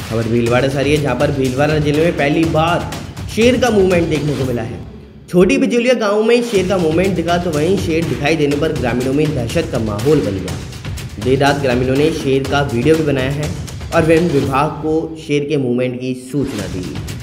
खबर भीलवाड़ा से आ रही है, जहां पर भीलवाड़ा जिले में पहली बार शेर का मूवमेंट देखने को मिला है। छोटी बिजोलिया गांव में शेर का मूवमेंट दिखा तो वहीं शेर दिखाई देने पर ग्रामीणों में दहशत का माहौल बन गया। देर रात ग्रामीणों ने शेर का वीडियो भी बनाया है और वन विभाग को शेर के मूवमेंट की सूचना दी।